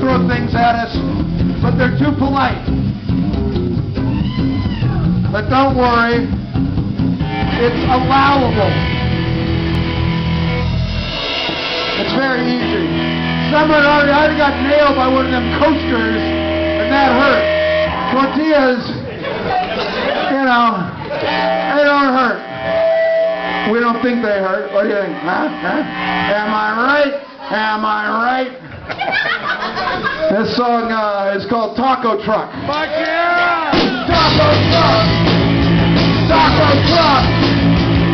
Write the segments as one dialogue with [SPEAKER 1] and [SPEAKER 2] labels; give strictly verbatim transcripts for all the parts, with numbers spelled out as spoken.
[SPEAKER 1] throw things at us, but they're too polite. But don't worry, it's allowable. It's very easy. Someone already, I already got nailed by one of them coasters, and that hurt. Tortillas, you know, they don't hurt. We don't think they hurt. What do you think? Huh? Huh? Am I right? Am I right? This song uh, is called Taco Truck.
[SPEAKER 2] Fuck yeah!
[SPEAKER 1] Taco Truck! Taco Truck!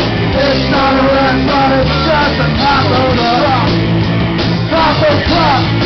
[SPEAKER 1] It's not a restaurant, it's just a taco truck! Taco Truck!